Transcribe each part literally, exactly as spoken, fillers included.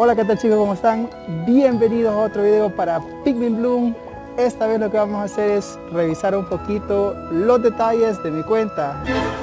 Hola, ¿qué tal chicos? ¿Cómo están? Bienvenidos a otro video para Pikmin Bloom. Esta vez lo que vamos a hacer es revisar un poquito los detalles de mi cuenta.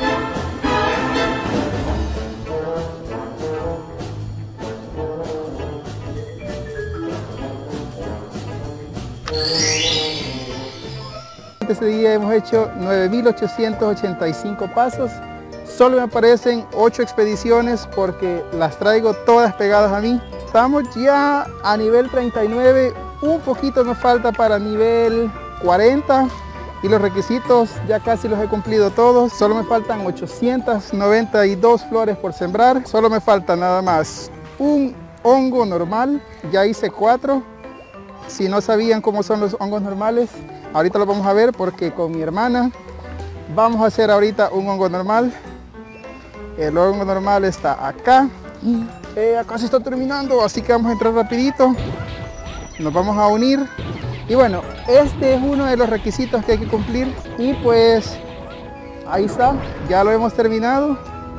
Este día hemos hecho nueve mil ochocientos ochenta y cinco pasos. Solo me aparecen ocho expediciones porque las traigo todas pegadas a mí. Estamos ya a nivel treinta y nueve, un poquito me falta para nivel cuarenta y los requisitos ya casi los he cumplido todos. Solo me faltan ochocientas noventa y dos flores por sembrar. Solo me falta nada más un hongo normal, ya hice cuatro. Si no sabían cómo son los hongos normales, ahorita lo vamos a ver porque con mi hermana vamos a hacer ahorita un hongo normal. El hongo normal está acá. Eh, acá se está terminando, así que vamos a entrar rapidito. Nos vamos a unir. Y bueno, este es uno de los requisitos que hay que cumplir. Y pues, ahí está. Ya lo hemos terminado.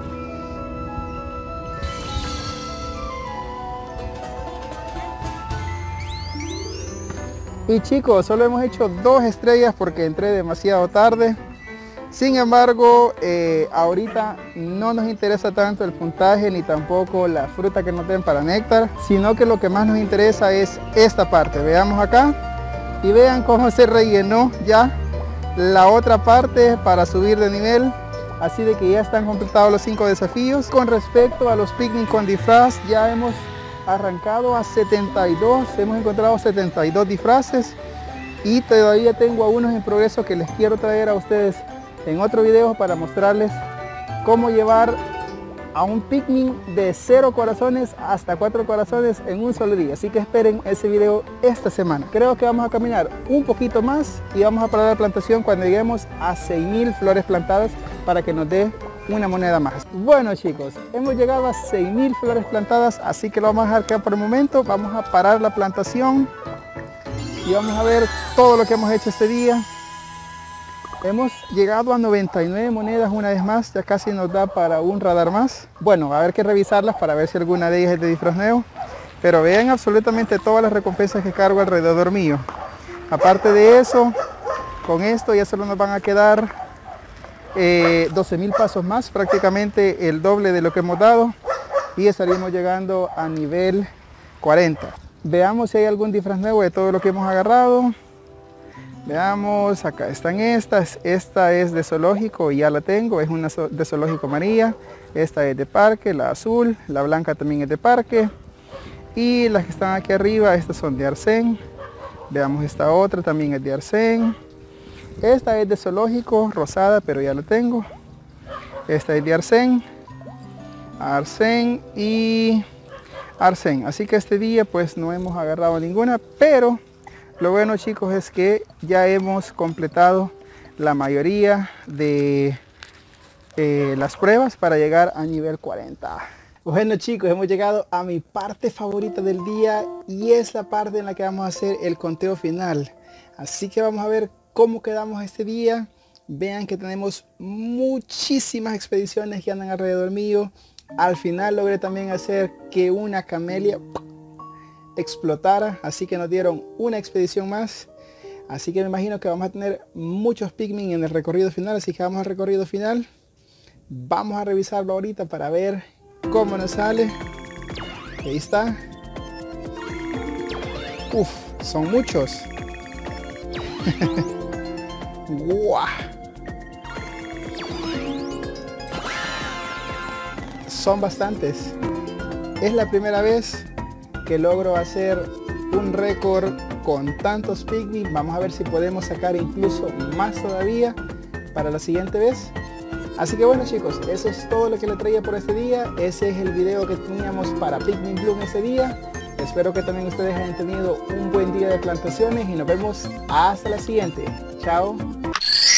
Y chicos, solo hemos hecho dos estrellas porque entré demasiado tarde. Sin embargo, eh, ahorita no nos interesa tanto el puntaje ni tampoco la fruta que nos den para néctar, sino que lo que más nos interesa es esta parte. Veamos acá y vean cómo se rellenó ya la otra parte para subir de nivel. Así de que ya están completados los cinco desafíos. Con respecto a los Pikmin con disfraz, ya hemos arrancado a setenta y dos, hemos encontrado setenta y dos disfraces y todavía tengo algunos en progreso que les quiero traer a ustedes en otro video para mostrarles cómo llevar a un Pikmin de cero corazones hasta cuatro corazones en un solo día. Así que esperen ese video esta semana. Creo que vamos a caminar un poquito más y vamos a parar la plantación cuando lleguemos a seis mil flores plantadas para que nos dé una moneda más. Bueno chicos, hemos llegado a seis mil flores plantadas, así que lo vamos a dejar acá por el momento. Vamos a parar la plantación y vamos a ver todo lo que hemos hecho este día. Hemos llegado a noventa y nueve monedas una vez más, ya casi nos da para un radar más. Bueno, va a haber que revisarlas para ver si alguna de ellas es de disfraz nuevo. Pero vean absolutamente todas las recompensas que cargo alrededor mío. Aparte de eso, con esto ya solo nos van a quedar eh, doce mil pasos más, prácticamente el doble de lo que hemos dado. Y estaríamos llegando a nivel cuarenta. Veamos si hay algún disfraz nuevo de todo lo que hemos agarrado. Veamos, acá están estas. Esta es de zoológico y ya la tengo, es una de zoológico amarilla. Esta es de parque, la azul, la blanca también es de parque. Y las que están aquí arriba, estas son de Arsén. Veamos esta otra, también es de Arsén. Esta es de zoológico, rosada, pero ya la tengo. Esta es de Arsén, Arsén y Arsén. Así que este día pues no hemos agarrado ninguna, pero lo bueno chicos es que ya hemos completado la mayoría de eh, las pruebas para llegar a nivel cuarenta. Bueno chicos, hemos llegado a mi parte favorita del día y es la parte en la que vamos a hacer el conteo final. Así que vamos a ver cómo quedamos este día. Vean que tenemos muchísimas expediciones que andan alrededor mío. Al final logré también hacer que una camelia explotara, así que nos dieron una expedición más. Así que me imagino que vamos a tener muchos Pikmin en el recorrido final, así que vamos al recorrido final. Vamos a revisarlo ahorita para ver cómo nos sale. Ahí está. Uf, son muchos. ¡Guau! Son bastantes. Es la primera vez que logro hacer un récord con tantos Pikmin. Vamos a ver si podemos sacar incluso más todavía para la siguiente vez. Así que bueno chicos, eso es todo lo que le traía por este día. Ese es el video que teníamos para Pikmin Bloom este día. Espero que también ustedes hayan tenido un buen día de plantaciones y nos vemos hasta la siguiente. Chao.